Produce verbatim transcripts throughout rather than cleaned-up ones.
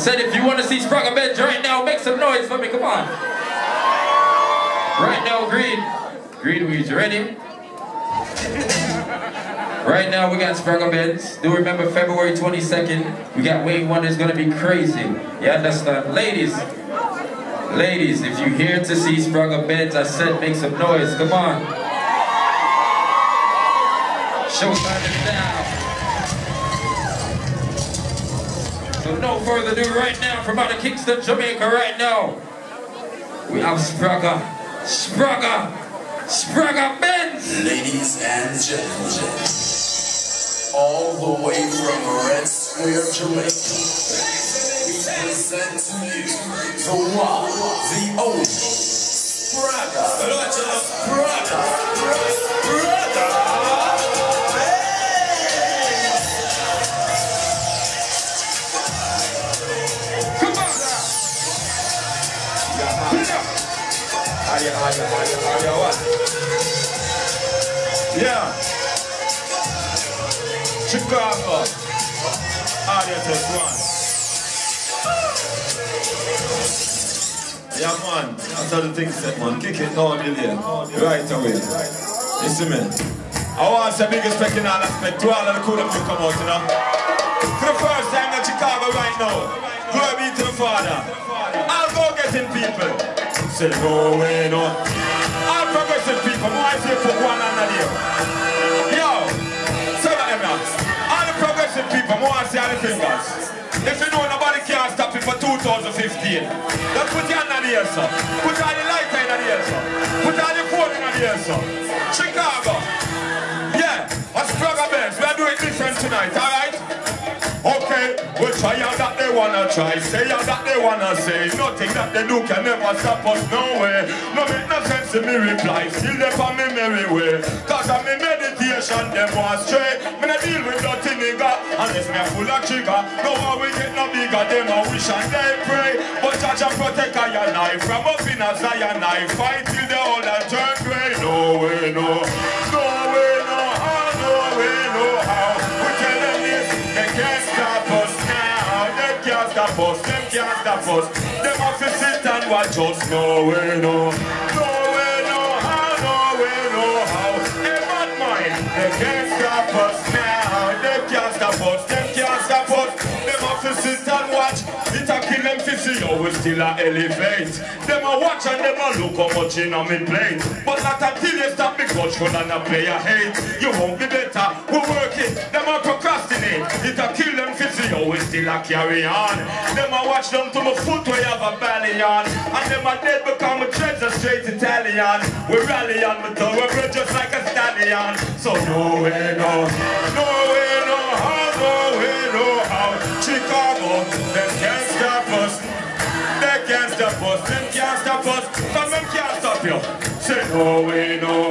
said if you want to see Spragga Benz right now, make some noise for me, come on. Right now, Green. Green, we ready? Right now, we got Spragga Benz. Do remember February twenty-second, we got Wayne Wonder's gonna be crazy. You understand? Ladies, ladies, if you're here to see Spragga Benz, I said make some noise, come on. Showtime is now. So no further ado right now, from out of Kingston, Jamaica right now, we have Spragga, Spragga, Spragga Benz! Ladies and gentlemen, all the way from Red Square, Jamaica, we present to you the one, the only, Spragga, Spragga, Spragga, Spragga! Yeah, Chicago, audience one. Yeah man, that's how the thing set man, kick it down million, right away. You see me? I want to say big respect in all aspect to all of the cool that you come out, you know. For the first time in Chicago right now, glory be to the Father. I'll go getting people. Say no way, no. All progressive people, who I say put one under there. Yo, say that them now. All the progressive people, who I say all the fingers. If you know nobody can't stop it for two thousand fifteen, then put your hand on the air, sir. Put all the lighter in the air, sir. Put all the phone in the air, sir. Chicago. Yeah, what's Spragga Benz? We're doing different tonight, alright? Okay, we'll try out that they wanna try, say out that they wanna say. Nothing that they do can never stop us, no way. No make no sense to me reply, still they on me merry way. Cause of me meditation, them want stray. Me not deal with nothing nigga, unless me a full of trigger. No one we get no bigger, them a wish and they pray. But Jah Jah protect I and I, from up in a Zion I fight till the old and turn grey. No way, no, no way, no how, no way, no how. We tell them this, they can't stop us now, they can't stop us, them can't stop us. Them have to sit and watch us. No way, no, no way, no how, no way, no how. Hey bad mind, they can't stop us now, they can't stop us, them can't stop us. Them have to sit and watch, it a kill them fifty, yo, we still a elevate. Them a watch and them a look how much in on me plate. But not until you stop me coach run and a player hate. You won't be better, we working, them a procrastinate. It a kill them fifty, yo, we still a carry on. Them a watch them to my foot where you have a belly on. And them a dead become a dreads a straight Italian. We rally on my toe, we bread just like a stallion. So no way, no, no way, no how, no way, no how. Chicago, them can't stop us. They can't stop us, them can't stop us. From them can't stop you. Say no way, no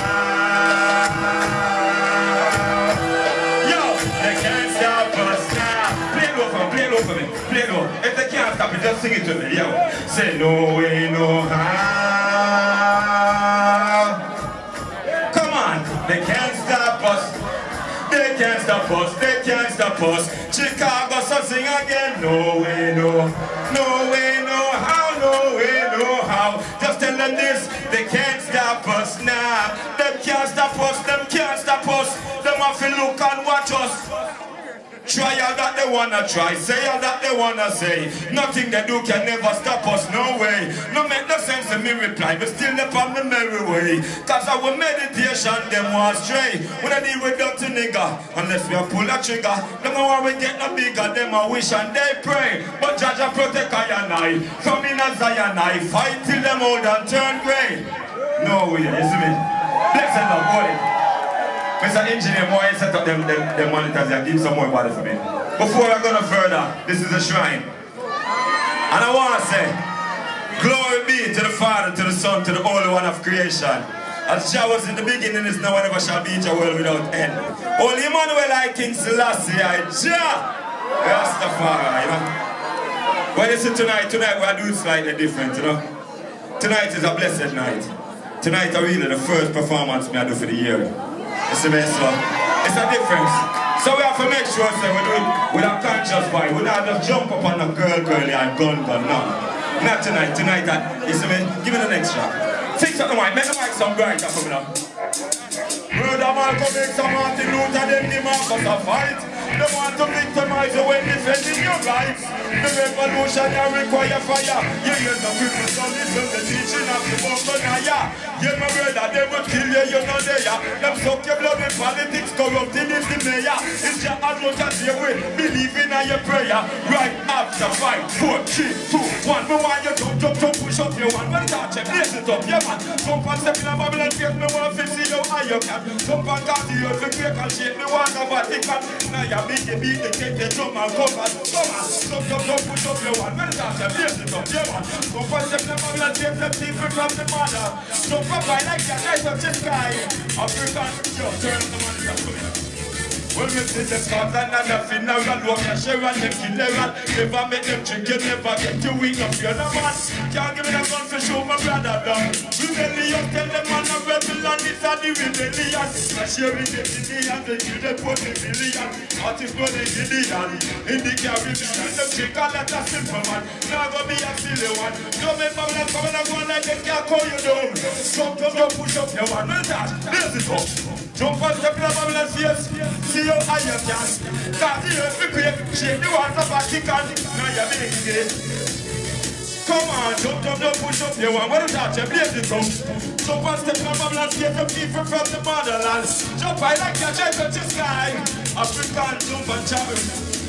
how. Yo, they can't stop us now. Play it over, play it over me, play it over. If they can't stop it, just sing it to me, yo. Say no way, no how. Come on, they can't stop us. They can't stop us, they can't stop us. Chicago, so sing again. No way, no, no way, no how, no way, no how. Just tell them this, they can't stop us now. Them can't stop us, them can't stop us. Them have to look and watch us. Try all that they wanna try, say all that they wanna say. Nothing they do can never stop us, no way. No make no sense to me reply, but still they on the merry way. Cause our meditation, them want stray. When I deal with dirty nigga, unless we pull a trigger. Them want we get no bigger, them a wish and they pray. But Jah Jah protect I and I, from in a Zion I fight till them old and turn grey. No way, you see me? Blessed love, boy. Mister Engineer, more I set up them, them, them monitors and give some more body for me. Before I go no further, this is a shrine. And I want to say, glory be to the Father, to the Son, to the Holy One of creation. As Jah was in the beginning, is now and ever shall be, Jah world without end. Holy Emmanuel, I King Selassie, I Jah, Rastafari, you know. When you see tonight, tonight we are doing slightly different, you know. Tonight is a blessed night. Tonight I really the first performance me I do for the year. It's a mess, so it's a difference. So we have to make sure so we do it with a kind not just boy. We not just jump up on a girl, girly and gun, gun, no. Not tonight. Tonight, that, you see me? Give me the next track. Fix up the mic. Make the mic some brighter for me now. Murder Malcolm X and Martin Luther, them the Marcus a fight. They want to victimize you when defending your rights. The revolution you require fire. You hear the people so listen the teaching of the Mongolian. You my brother, they will kill you, you know they are. Them suck your blood with politics, corrupting is the mayor. It's your as much as you will, believing in your prayer. Right after five, four, three, two, one. Me want you jump, jump, jump, push up your one. When touch it, blaze it up, yeah man. Jump and step in a Babylon face, me want to see you how you can. Jump and cast the earth, me break and shake, me want to Vatican. Now you beat the beat, the cake, the drum and come and come on. Jump, jump, jump, push up your one. When touch it, blaze it up, yeah man. Jump and step in a Babylon face, them people from the mother. Jump up by like that, right up the sky. African, yo, turn the money up to me. Well, me see them cause and nothing now and walk and share and them kill them and never make them drink, you never get you weak up, you're no man. Can't give me the gun for show my brother down. Rebellion, tell them man a rebel and it's a the rebellion. I share with them in the hand, they kill them for the billion. Artists for the Gideon, in the Caribbean, them drink and let a simple man. Now go be a silly one. Don't make Babylon come and go like they can't call you down. Jump, jump, jump, push up your one, well that, there's it up. Jump and step in a Babylon face, see how high you can. Cause the earth be great, shake the walls of Vatican. Now you're making it. Come on, jump, jump, jump, push up your one. What is that? You blaze it up. Jump and step in a Babylon face, some people from the motherland. Jump high like you're trying to the sky. African jump and travel.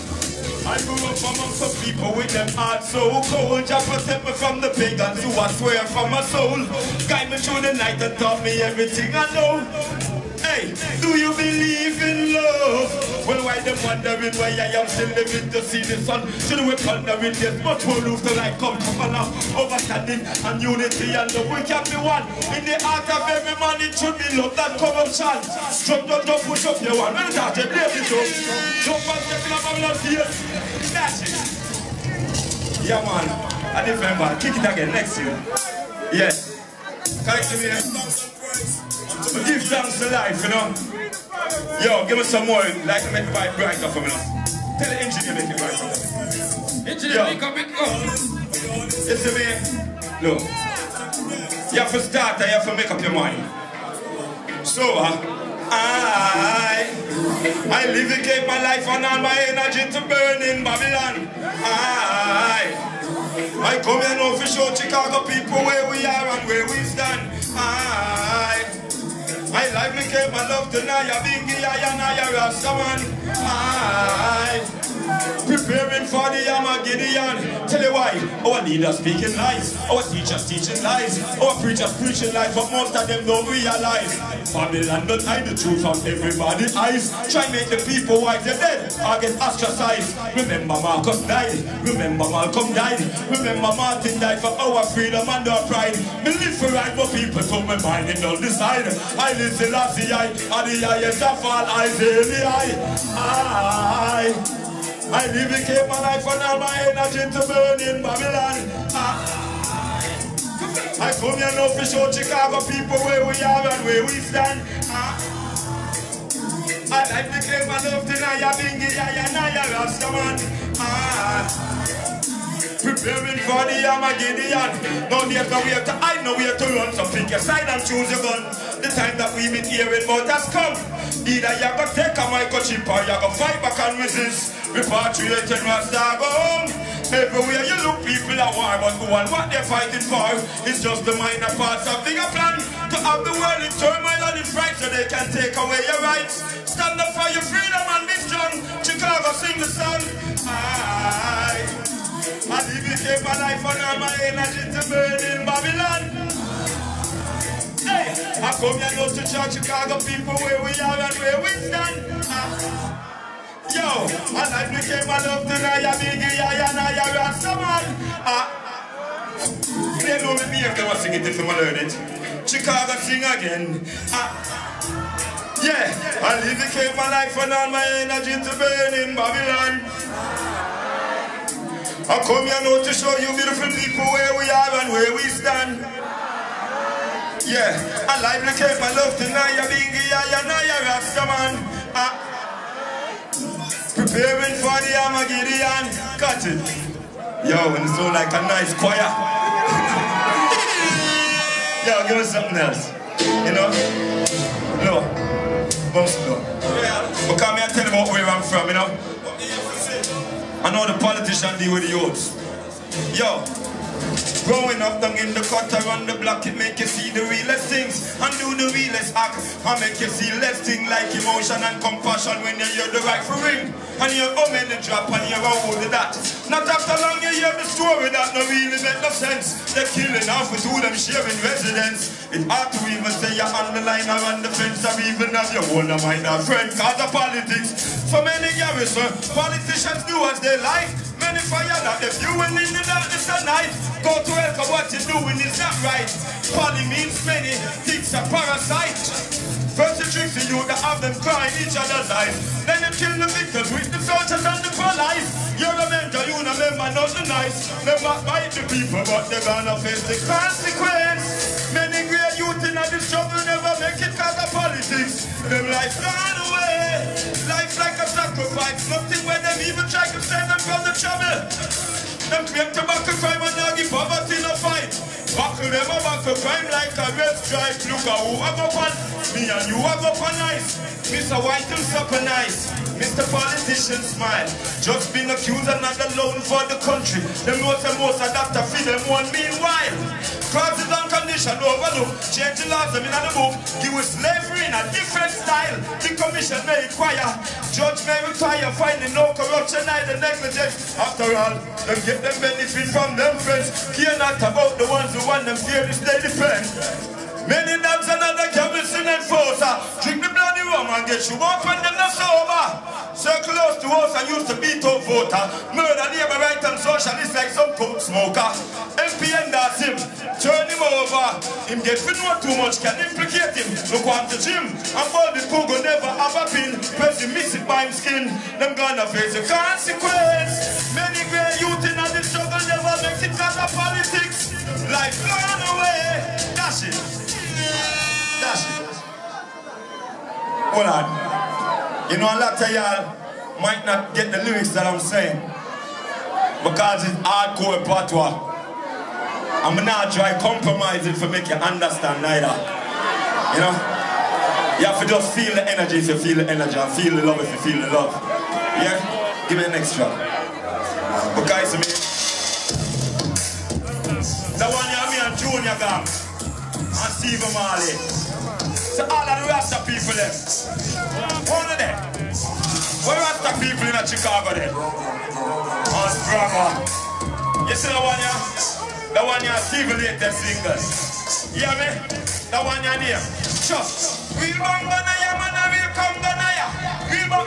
I grew up among some people with them hearts so cold. Just protect me from the pagans who I swear from my soul. Guide me through the night and taught me everything I know. Hey, do you believe in love? Well, why them wondering why I am still living to see the sun? Should we pondering this much more lose the light come to along? Overstanding and unity and love, we can be one. In the heart of every man, it should be love that corruption. Jump, jump, jump, push up your one. When it's out, you blaze it up. Jump and step in a Babylon face. That's it. Yeah, man. I remember. Kick it again next year. Yeah. Correct me here. Give thanks to life, you know. Yo, give me some more, like to make the vibe brighter for me now. Tell the engineer make it brighter. Engineer, make up it up. You see me? Look. You have to start and you have to make up your mind. So, uh, I, I live and keep my life and all my energy to burn in Babylon. I, I come here now for show Chicago people where we are and where we stand. I, I life me keep my love to Naya Bingy, I and Naya Rastaman. I, preparing for the Armageddon. Tell you why, our leaders speaking lies, our teachers teaching lies, our preachers preaching lies, but most of them don't realize. Babylon don't hide the truth from everybody's eyes. Try make the people wise, they're dead or get ostracized. Remember Marcus died, remember Malcolm died, remember Martin died for our freedom and our pride. Me live for right, but people told me mind and don't decide. I live the last the eye, and the highest of all eyes in the eye. I I live and keep my life and all my energy to burn in Babylon. I, I come here now to show Chicago people where we are and where we stand. I, I like to keep my love to Naya Bingy, Naya Naya Rastaman. I, preparing for the Armageddon. No need to wait to hide, no way to run. So pick your side and choose your gun. The time that we've been hearing about has come. Either you're going to take a microchip or you're going to fight back and resist. Repatriate and Rasta go home. Everywhere you look, people are war, but go on, what they're fighting for is just the minor parts of bigger plan. To have the world in turmoil and in fright so they can take away your rights. Stand up for your freedom and be strong. Chicago, sing the song. I, I dedicate my life and all my energy to burn in Babylon. Hey, I come here now to church Chicago people where we are and where we stand. I, Yo, and I became my love to Naya Bingy, Naya Naya Rastaman. Ah, they know me if they want to sing it if they want to learn it. Chicago sing again. Ah, yeah, I dedicate my life and all my energy to burn in Babylon. I come here now to show you beautiful people where we are and where we stand. Yeah, I dedicate my love to Naya Bingy, Naya Naya Rastaman. Ah. Preparing for the Armageddon. Cut it. Yo, and it sound like a nice choir. Yo, give us something else. You know? No. Bounce it down. Because I tell you about where I'm from, you know? I know the politicians deal with the youths. Yo. Growing up down in the gutter on the block, it make you see the realest things and do the realest act. I make you see less things like emotion and compassion when you hear the rifle ring and you're home in the drop and you're hold that. Not after long you hear the story that no really make no sense. They're killing off with who them sharing residence. It's hard to even say you're on the line or on the fence or even have your own mind or friend cause of politics. So many garrison, politicians do as they like. Many fire that if you win in the darkness at night, go to hell for what you're doing is not right. Poly means many, things are parasite. First you trick the youth that have them crying each other's eyes. Then you kill the victims with the soldiers and the police. You're a mentor, you know member, not the nice. They might bite the people, but they're gonna face the consequence. Many great youth in this struggle never make it cause of politics. Them life gone away. Life's like a sacrifice. Nothing when them even try to save them from the trouble. Them claim tobacco crime and now give poverty no fight. Buckle them a buckle crime like a red stripe. Look at who have up on me and you have up on nice. Mister White and supper nice. Mister Politician smile. Just been accused and not alone for the country. Them most and most adapt to feed them one meanwhile. Crowds is unconditioned overlook. Change the laws them in the book. Give us slavery in a different style. The commission may require. Judge may retire. Finding no corruption, neither negligence. After all, them get them benefit from them friends. Care not about the ones who want them fearless they defend. Many dogs and other camels in enforcer. Drink the bloody rum and get you up when them not sober. Circle close to us and used to beat up voter. Murder neighbor right and socialist like some coke smoker. M P N that's him. Turn him over. Him get to know too much can implicate him. Look on the gym. And body Pogo never have a pin. Press him miss it by him skin. Them gonna face the consequence. Many great youth in the struggle never make it cause of politics. Life gone away. Dash it. Dash it. Hold on. You know a lot of y'all might not get the lyrics that I'm saying because it's hardcore patois. I'm not try compromise it to make you understand neither. You know? You have to just feel the energy if you feel the energy and feel the love if you feel the love. Yeah? Give me an extra. Because me, the one you me and Junior Gang and Steve Marley. So all of the Rasta people there. One of them. What Rasta people in Chicago there? On Spragga. You see the one ya? The one ya Steve latest singers. You hear me? The one ya name. Sure. Real bangana ya man a real kangana ya. Real bang.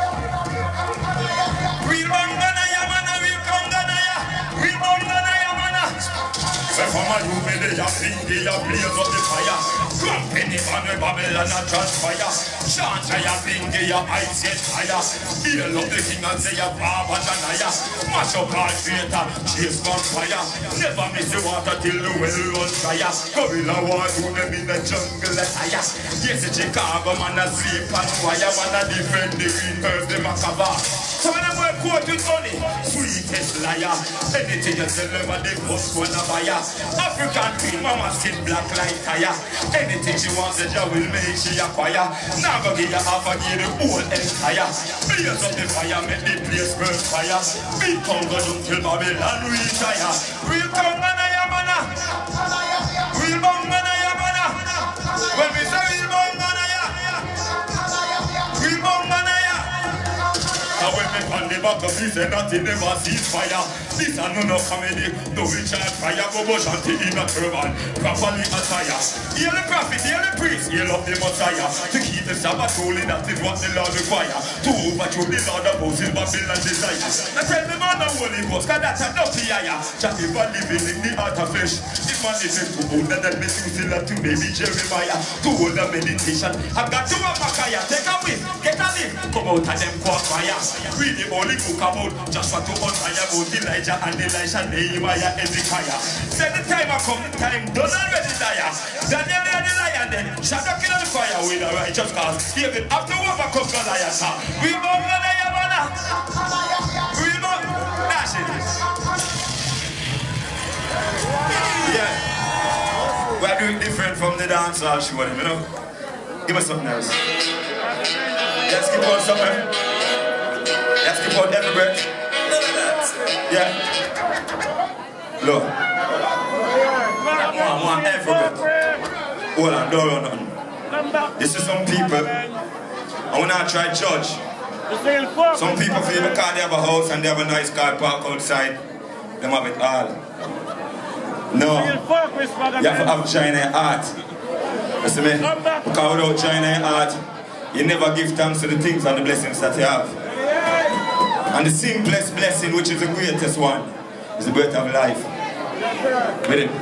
Real bangana ya man a real kangana ya. Real bangana ya man a. From a you made it a pinky a blaze up the fire. Crump in the banner Babylon a transpire. Chant a pinky a ice get fire. Heal up the king and say a Baba Janaya. Mash up all theater, chase vampire. Never miss the water till the well runs dry. Gorilla war do them in the jungle attire. Yes, the Chicago man a sleep and wire. Man a defend the green herb, the macabre. So when I'm work quote with money, sweetest liar. Anything you tell them a the first one a buyer. African queen, mama skin black like tire. Anything she wants, the job will make she acquire. Now go give you half a give the whole entire. Blaze up the fire, make the place burn fire. Big Congo don't kill Babylon retire. Real Congo na ya mana. Real Congo na ya mana. When we say real Congo na ya. Real Congo na ya. Now when me on the back of this and nothing never sees fire. This a no no comedy, no recharge fire. Go go shanty in a turban, properly attire. Hear the prophet, hear the priest, hear of the Messiah. To keep the Sabbath holy, that is what the Lord require. To overthrow the Lord of hosts in Babylon desire. I tell the man the Holy Ghost, cause that's a dirty higher. Just if I living in the heart of flesh. If man living to older than me, Susan to baby Jeremiah. To hold the meditation, I've got to have Makaya. Take a whip, get a lift, come out of them quack fire. Read the Holy Book about Joshua to on fire about Elijah and Elisha, Nehemiah, Ezekiah. Said the time I come, the time done already dire. Daniel and the lion then, Shadrach in the fire with a righteous cause. Even after overcome Goliath, we born the Yamana. Canada. Real man. Dash it. Yeah. We are doing different from the dancehall show, you know. Give us something else. Let's keep on something. Let's keep on every breath. Yeah. Look. I want every breath. Hold on, don't run on. This is some people. I want to try to judge. Some people feel because they have a house and they have a nice car park outside, they have it all. No. You have to have joy in your heart. Listen me? Because without joy in your heart, you never give thanks to the things and the blessings that you have. And the simplest blessing, which is the greatest one, is the breath of life. With it.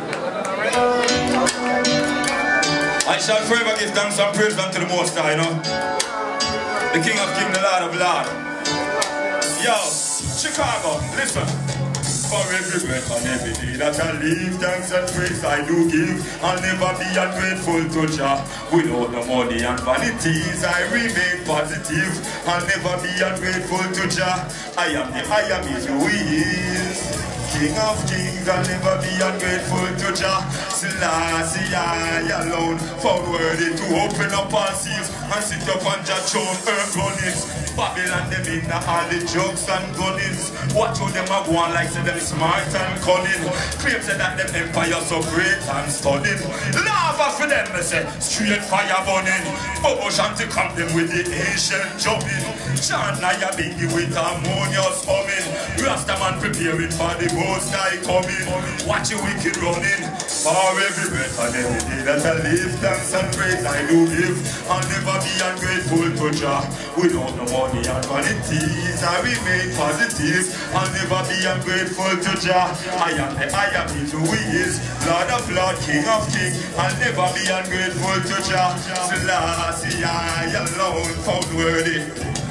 I shall forever give thanks and praise unto the Most High, you know. The King of Kings, the Lord of Lords. Yo, Chicago, listen. For every breath and every day that I live, thanks and praise I do give. I'll never be ungrateful to Jah. Without the money and vanities, I remain positive. I'll never be ungrateful to Jah. I am the I am is who He is. King of Kings, I'll never be ungrateful to Jah. Selassie, I alone found worthy to open up all seas and sit up on Jah throne, earth runnings. Babylon, them in all the jokes and gunnings. Watch how them a go on like say them smart and cunning. Claim say that them empire so great and stunning. Lava for them, me say, straight fire burning. Bobo Shanti come them with the ancient jumping. Chant Naya Bingy with harmonious humming. Rastaman preparing for the Most High coming. Watch your wicked running. For every breath and every day that I live, thanks and praise I do give. I'll never be ungrateful to Jah. Without no money and vanities, I remain positive. I'll never be ungrateful to Jah. I am the I am He who He is, Lord of Lords, King of Kings. I'll never be ungrateful to Jah. Selassie, I alone found worthy.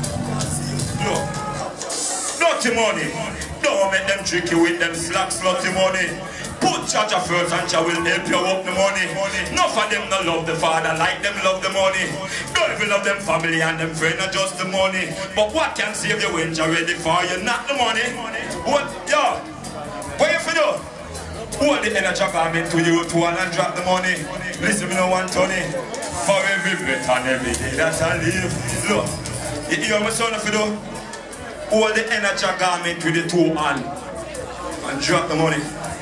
Look, dirty money. Don't make them trick you with them slack slutty money. Put Jah Jah first and Jah will help you up the money. Enough of them not love the Father like them love the money. Don't even love them family and them friend not just the money. But what can save you when Jah ready for you? Not the money. What? Yo, what you for do? Hold the energy garment to you to and drop the money. Listen, me no want Tony. For every breath and every day that I live. Look, you hear my son if you do? Hold the energy garment with the two hand and drop the money.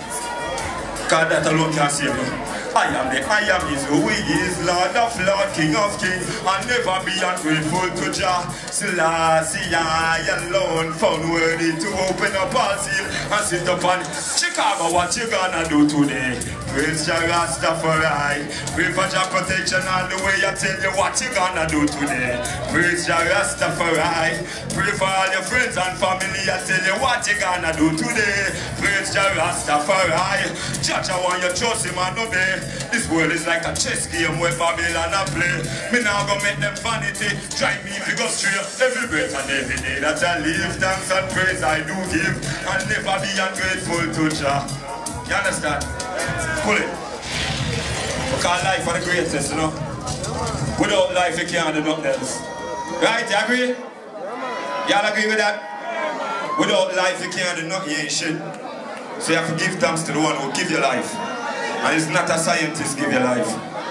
God, that alone can save you. I am the I am is who He is, Lord of Lords, King of Kings. I'll never be ungrateful to Jah. Selassie, I alone found worthy to open up all seal and sit up on Chicago. What you gonna do today? Praise Jah Rastafari. Pray for Jah protection all the way. I tell you what you gonna do today. Praise Jah Rastafari. Pray for all your friends and family. I tell you what you gonna do today. Praise Jah Rastafari. Jah Jah want you trust Him and obey. This world is like a chess game where Babylon a play. Me now go make them vanity drive me to go straight. Every breath and every day that I live, thanks and praise I do give. I'll never be ungrateful to Jah. You understand? Pull it. Because life is the greatest, you know. Without life you can't do nothing else. Right? You agree? Y'all agree with that? Without life you can't do nothing, you ain't shit. So you have to give thanks to the one who give you life. And it's not a scientist give you life.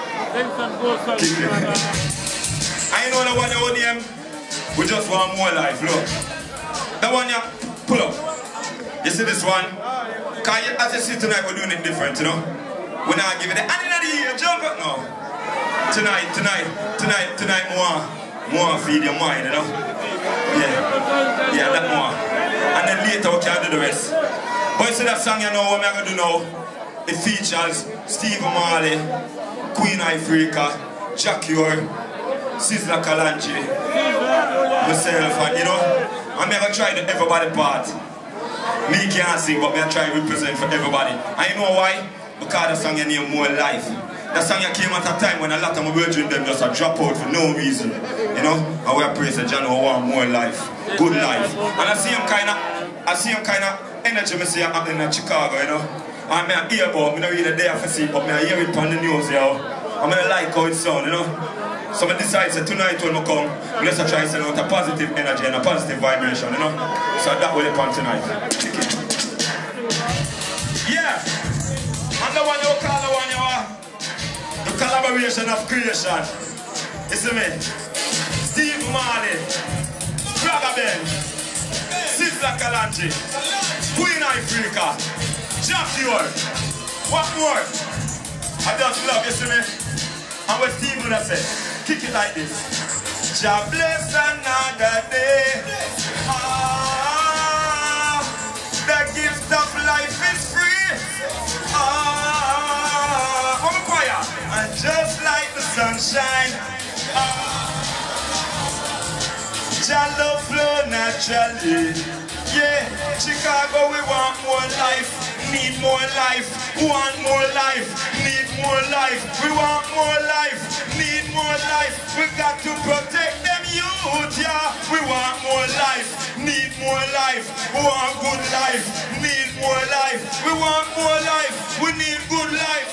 Give you. I know the one you own him. We just want more life, look. The one you pull up. You see this one? Because as you see tonight, we're doing it different, you know? We're not giving it. And in the year, jump up now. Tonight, tonight, tonight, tonight, more, more feed your mind, you know? Yeah. Yeah, that more. And then later we can do the rest. But you see that song you know what I'm going to do now? It features Steve Marley, Queen Ifrica, Jacure, Sizzla Kalonji, myself, and you know, I'm going to try the everybody part. Me can't sing, but I'm try to represent for everybody. And you know why? Because the song you name More Life. That song you came at a time when a lot of my brethren them just a drop out for no reason. You know? And we are praising John who want more life. Good life. And I see him kinda I see him kinda energy me see happening in Chicago, you know. And I hear about, I don't really there for see, but I hear it on the news, yo. I'm gonna like how it sound, you know. So I decided that tonight when I come, let's try to send out a positive energy and a positive vibration, you know? So that will happen tonight. Yeah! And the one you call the one you are, the collaboration of creation. You see me? Steve Marley, Spragga Benz, Sizzla Kalonji, Queen Ifrica, Jack York. What more? I just love, you see me? And what Steve would have said, kick it like this. Jah bless another day. Ah, the gift of life is free. Ah, I'm a choir. And just like the sunshine, ah, Jah love flow naturally. Yeah, Chicago, we want more life, need more life, want more life, need more life, we want more life, need more life, we got to protect them youth, yeah, we want more life, need more life, we want good life, need more life, we want more life, we need good life.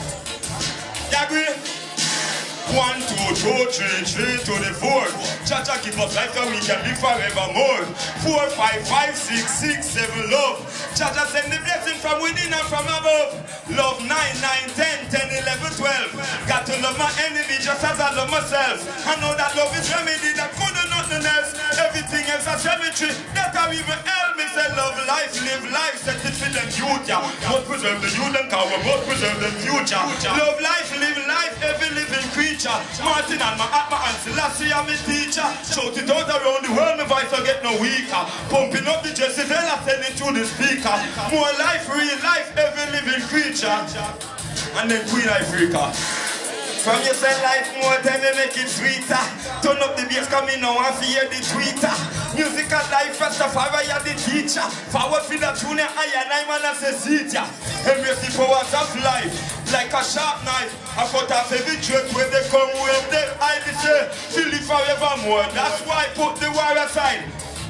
You agree? One, two, two, three, three to the four. Cha-cha give us life so we can live forevermore. Four, five, five, six, six, seven, love. Cha-cha send the blessing from within and from above. Love nine, nine, ten, ten, eleven, twelve. Got to love my enemy just as I love myself. I know that love is remedy that could do nothing else. Everything else a cemetery. That how even help me say love life, live life, set it for them youth, yeah. Must preserve the youth and power, must preserve the future. Love life, live life, every living creature. Martin and my Atma and Selassie are my teacher. Shout it out around the world, my voice will get no weaker. Pumping up the Jezebel, I send it to the speaker. More life, real life, every living creature. And then Queen Ifrica. From you say life more time, you make it sweeter. Turn up the bass, come in now and hear the tweeter. Musical life, Rastafari, you're the teacher. Forward for the tune, I and I man as a seater. Embrace the powers of life, like a sharp knife. I cut off every joke when they come with them. I say, feel it forevermore. That's why I put the war aside.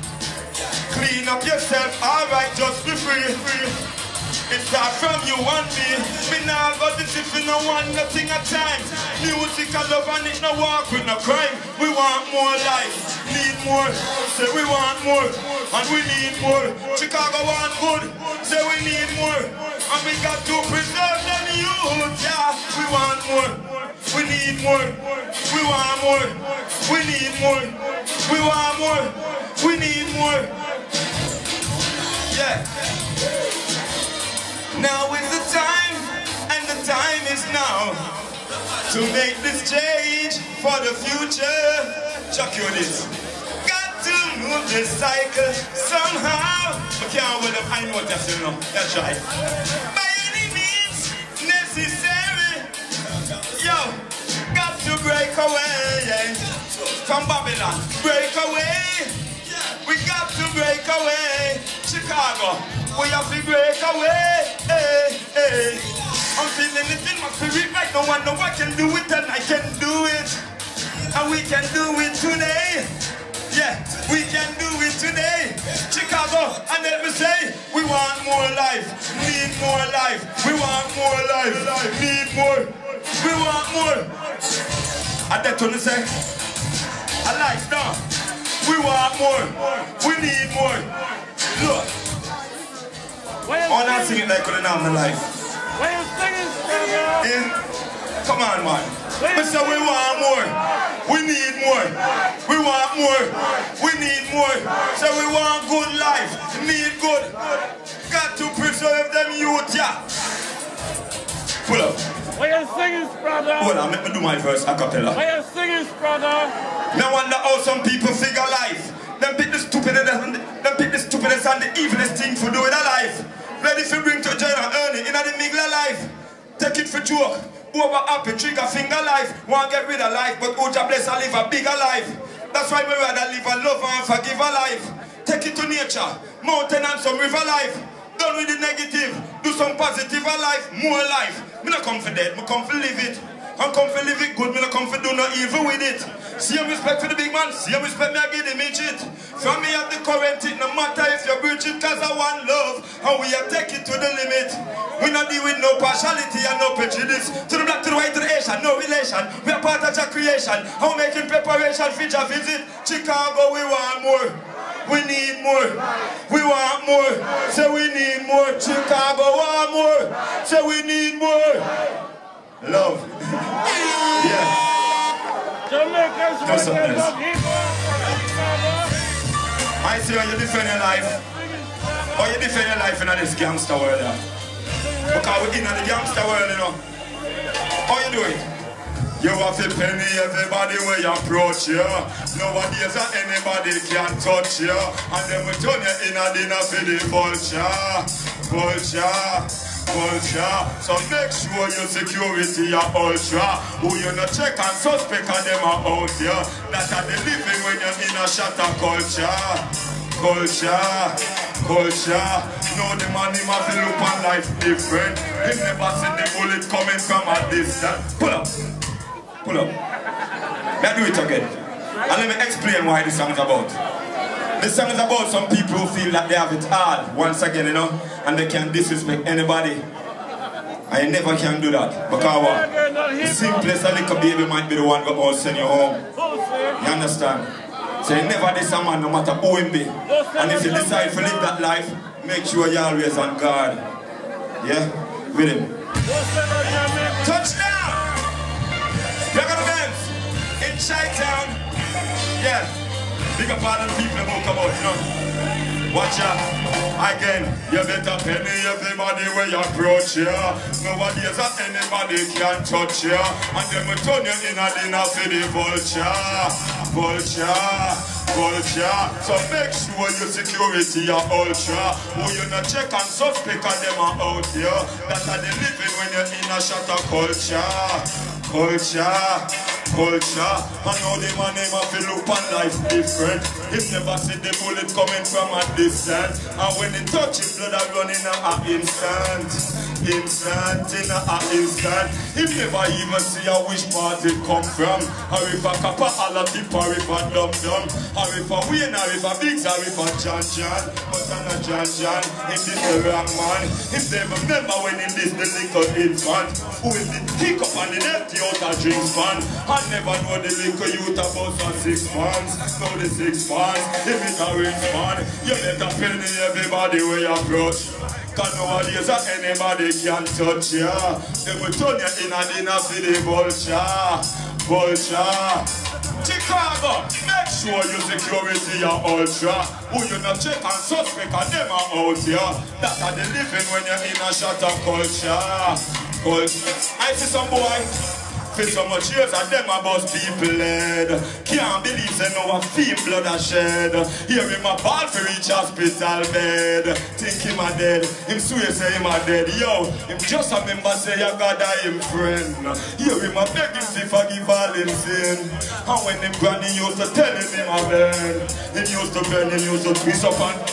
Clean up yourself, alright, just be free. free. It starts from you and me. Me now got this if you no want nothing at time. Music and love and it no walk with no crime. We want more life, need more. Say we want more, and we need more. Chicago want good, say we need more. And we got to preserve them youth, yeah. We want more, we need more. We want more, we need more. We want more, we need more. Yeah. Now is the time, and the time is now to make this change for the future. Chuck you this. Got to move this cycle somehow. Okay, well, I know what you're saying now. That's right. By any means necessary. Yo, got to break away from Babylon. Break away. We got to break away. Chicago. We have to break away, hey, hey. I'm feeling it in my spirit right now. I know I can do it and I can do it. And we can do it today. Yeah, we can do it today. Chicago, and let me say, we want more life, need more life. We want more life, need more. We want more. And that's what I say. I like now. We want more. We need more. Look. Oh, not sing it like when I'm alive. Why you singing, brother? Yeah. Come on, man. We say we want more. We need more. We want more. We need more. So we want good life. Need good. Got to preserve them youth, yeah. Pull up. Why you singing, brother? Hold on, let me do my verse a cappella. Why you singing, brother? No wonder how some people figure life. Them pick the stupidest and the, them pick the stupidest and the evilest thing for doing a life. Ready for bring to join and earn it in the middle of life. Take it for joke. Over happy, trigger finger life. Want get rid of life, but Uja bless and live a bigger life. That's why we rather live a love and forgive a life. Take it to nature, mountain and some river life. Done with the negative, do some positive a life, more life. Me not come for dead, me come for live it. And come for live it good, me no come for do no evil with it. Same respect for the big man, same respect me I give him it. From me have the current it, no matter if you breach it, cause I want love. And we are take it to the limit. We not deal with no partiality and no prejudice. To the black, to the white, to the Asian, no relation. We are part of your creation. And we making preparation for your visit. Chicago, we want more. We need more. We want more. So we need more. Chicago want more. So we need more. Love. Yeah. Jamaicans Just want something to else. love hip hop. I see how you defend your life. How you defend your life in this gangster world. Yeah? Because we're in the gangster world, you know. How you do it? You have to penny everybody where you approach you. Nowadays that anybody can touch you. And then we turn you in a dinner for the vulture. Vulture. Vulture. So make sure your security are ultra. Who you not check and suspect and them are out here. That are the living when you're in a shatter culture. Culture, culture. Know the man him have to look on life different. He never see the bullet coming from a distance. Pull up. Pull up. Let's do it again. And let me explain why this song is about. This song is about some people who feel that they have it hard, once again, you know, and they can disrespect anybody. I never can do that. Because what? The simplest a little baby might be the one who will send you home. You understand? So you never diss a man no matter who him be. And if you decide to live that life, make sure you're always on guard. Yeah? With him. Touchdown! Breaker Benz in Chi-Town. Yeah. Big up all the people who come out, you know. Watch out. Again, you better penny everybody where you approach you. Nowadays that anybody can touch you. And then we turn you in a dinner for the vulture. Vulture. Vulture. So make sure your security are ultra. Who you not check and suspect and them are out here. That are the living when you're in a shatter culture. Culture, culture. I know the man name of the look on life different. He never see the bullet coming from a distance. And when he touch his blood, I run in an instant. Instant, in an instant. He never even see a which part it come from. Or if a kappa, all a tip, or if a dum dum. Or if a Wayne, or if a Biggs, or if a John John. But I'm not John John, him this the wrong man. If they remember when in this the little infant. Who will be pick up on the empty out a drinks fan. I never know the little youth about for six months. Know the six months, if it's a rich man. You better penny everybody where you approach. Cause nowadays that anybody can touch you. They will turn you in a dinner for the vulture. Vulture. Chicago, make sure your security are ultra. Who you not check and suspect and them are out here. That are the living when you're in a shatter culture. Culture. I see some boy for so much years and them about people head. Can't believe they know a fiend blood a shed. Hear him a ball for each hospital bed. Think him a dead, him swear say him a dead. Yo, him just a member say you God a him friend. Hear him a beg him to forgive all him sin. And when him granny used to tell him him a burn, him used to burn, him used to twist up and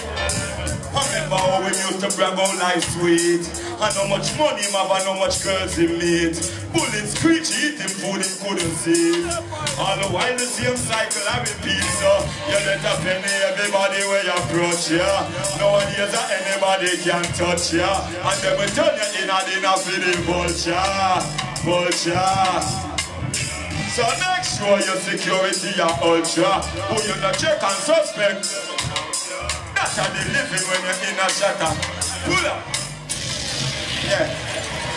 I remember how we used to brag out life sweet. And how much money him have and how much girls he meet. Bullets screech, eat him food him couldn't see. All the while the same cycle I repeat. So you better penny everybody where you approach ya. Nowadays that anybody can touch ya. And then we turn you in and in a for the vulture. Vulture. So make sure your security are ultra. Who you not check and suspect. That's how they living when you're in a shatter. Pull up. Yeah.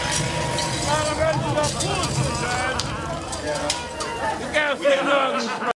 You can't say nothing.